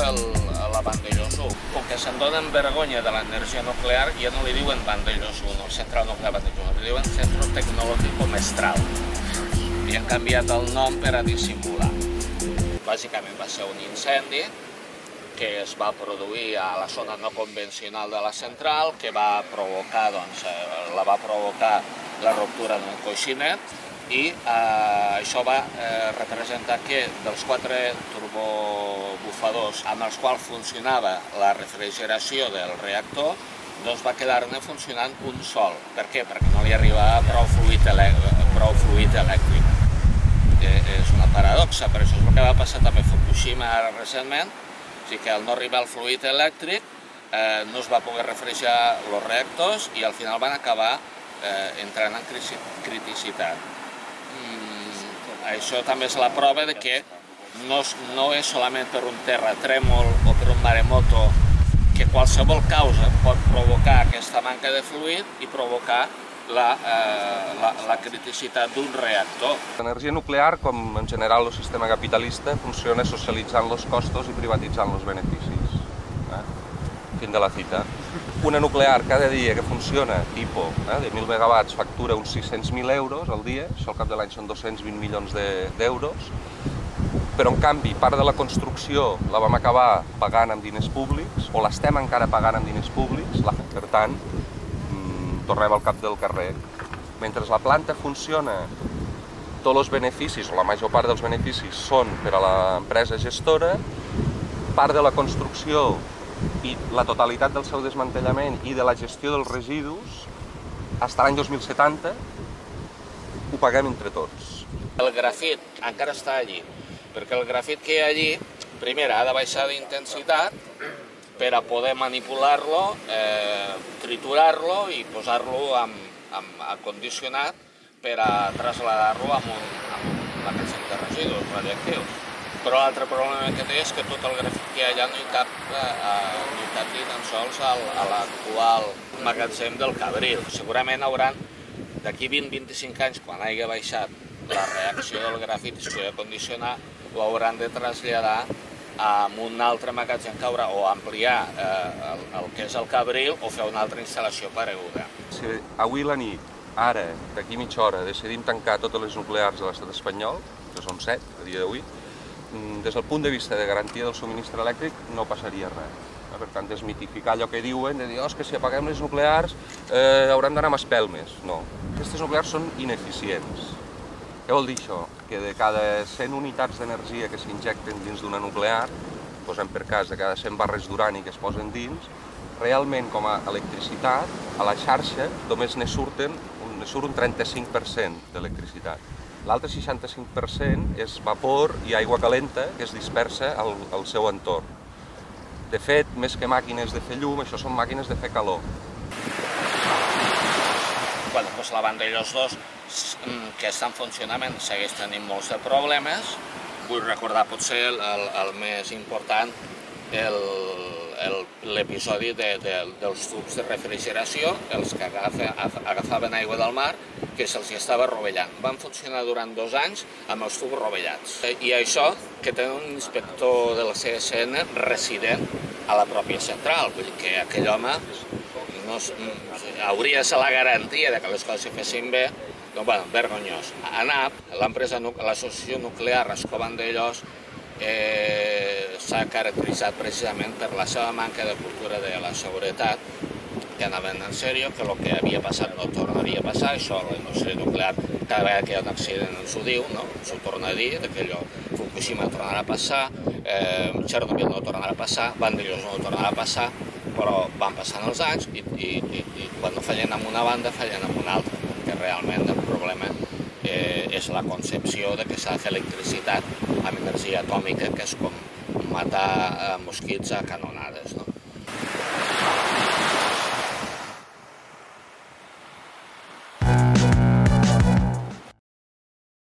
la Vandellós 1. Com que se'n donen vergonya de l'energia nuclear, ja no li diuen Vandellós 1, el central nuclear Vandellós 1, li diuen Centro Tecnológico Mestral. I han canviat el nom per a dissimular. Bàsicament va ser un incendi que es va produir a la zona no convencional de la central, que va provocar, la ruptura d'un coixinet, i això va representar que dels 4 turbobufadors amb els quals funcionava la refrigeració del reactor, doncs va quedar-ne funcionant un sol. Per què? Perquè no li arribava prou fluid elèctric. És una paradoxa, però això és el que va passar també a Fukushima recentment, o sigui que al no arribar el fluid elèctric no es va poder refrigerar els reactors i al final van acabar entrant en criticitat. Això també és la prova de que no és solament per un terratrèmol o per un maremoto, que qualsevol causa pot provocar aquesta manca de fluid i provocar la criticitat d'un reactor. L'energia nuclear, com en general el sistema capitalista, funciona socialitzant els costos i privatitzant els beneficis. Fin de la cita. Una nuclear cada dia que funciona, tipus de 1.000 megawatts, factura uns 600.000 euros al dia, això al cap de l'any són 220 milions d'euros, però en canvi part de la construcció la vam acabar pagant amb diners públics, o l'estem encara pagant amb diners públics, per tant, tornem al cap del carrer. Mentre la planta funciona, tots els beneficis, o la major part dels beneficis, són per a l'empresa gestora, part de la construcció i la totalitat del seu desmantellament i de la gestió dels residus, fins l'any 2070, ho paguem entre tots. El grafit encara està allí, perquè el grafit que hi ha allí, primer, ha de baixar d'intensitat per a poder manipular-lo, triturar-lo i posar-lo acondicionat per a traslladar-lo a un magatzem de residus radioactius. Però l'altre problema que té és que tot el grafit que hi ha allà no hi cap ni tan sols a l'actual magatzem del Cabril. Segurament hauran, d'aquí 20-25 anys, quan hagi baixat la reacció del grafit i es pugui acondicionar, ho hauran de traslladar a un altre magatzem que haurà o ampliar el que és el Cabril o fer una altra instal·lació pareguda. Si avui la nit, ara, d'aquí mitja hora, decidim tancar totes les nuclears de l'estat espanyol, que són 7 a dia d'avui, des del punt de vista de garantia del subministre elèctric no passaria res. Per tant, desmitificar allò que diuen, de dir que si apaguem les nuclears hauran d'anar amb espelmes. No, aquestes nuclears són ineficients. Què vol dir això? Que de cada 100 unitats d'energia que s'injecten dins d'una nuclear, posem per cas de cada 100 barres d'urani que es posen dins, realment com a electricitat, a la xarxa només ne surt un 35% d'electricitat. L'altre 65% és vapor i aigua calenta que es dispersa al seu entorn. De fet, més que màquines de fer llum, això són màquines de fer calor. La Vandellós 2, que està en funcionament, segueix tenint molts de problemes. Vull recordar potser el més important, l'episodi dels tubs de refrigeració, els que agafaven aigua del mar, que se'ls estava rovellant. Van funcionar durant 2 anys amb els tubs rovellats. I això, que té un inspector de la CSN resident a la pròpia central, vull dir que aquell home hauria de ser la garantia que les coses s'hi fessin bé, doncs, vergonyós. ANAP, l'associació nuclear Ascó Vandellós, s'ha caracteritzat precisament per la seva manca de cultura de la seguretat, que anaven en sèrio, que el que havia passat no tornaria a passar, això la indústria nuclear, cada vegada que hi ha un accident ens ho diu, s'ho torna a dir, que allò Fukushima tornarà a passar, Chernobyl no tornarà a passar, Vandellós no tornarà a passar, però van passant els anys i quan no fallen en una banda, fallen en una altra, perquè realment el problema és la concepció de que s'ha de fer electricitat amb energia atòmica, que és com matar mosquits a canonades.